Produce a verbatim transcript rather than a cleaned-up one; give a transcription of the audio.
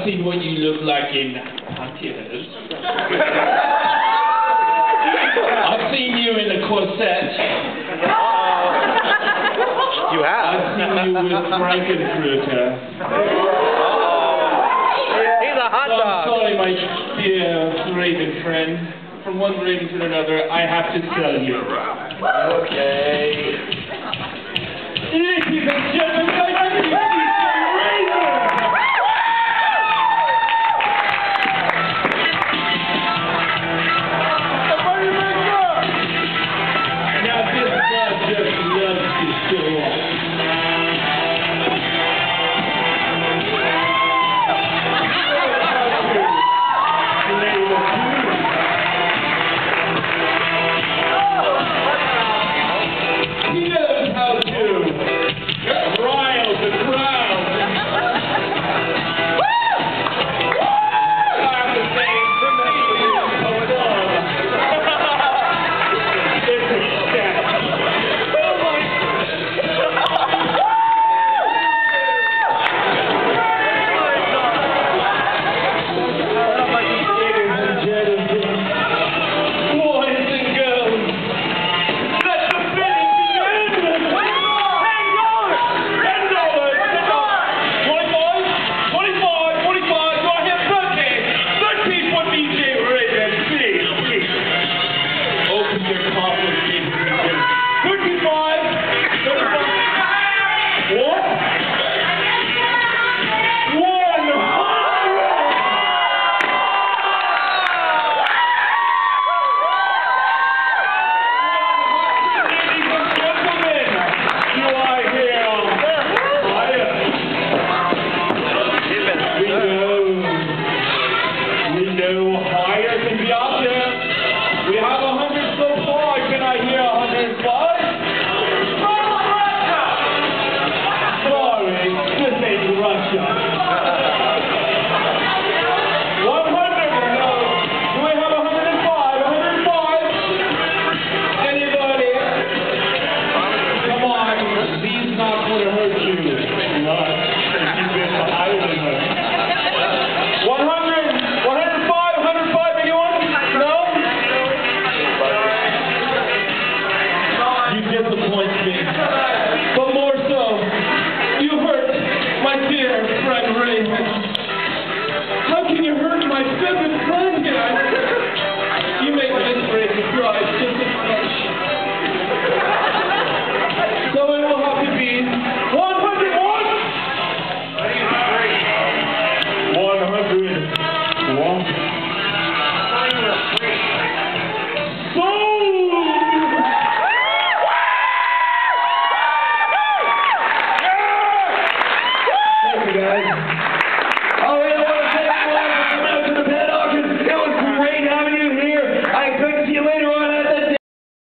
I've seen what you look like in pantyhose. I've seen you in a corset. You have? I've seen you with Frankenfruiter. He's a hot so dog. I'm sorry, my dear Raven friend. From one Raven to another, I have to tell you. Okay. Ladies and gentlemen, I have to one hundred one.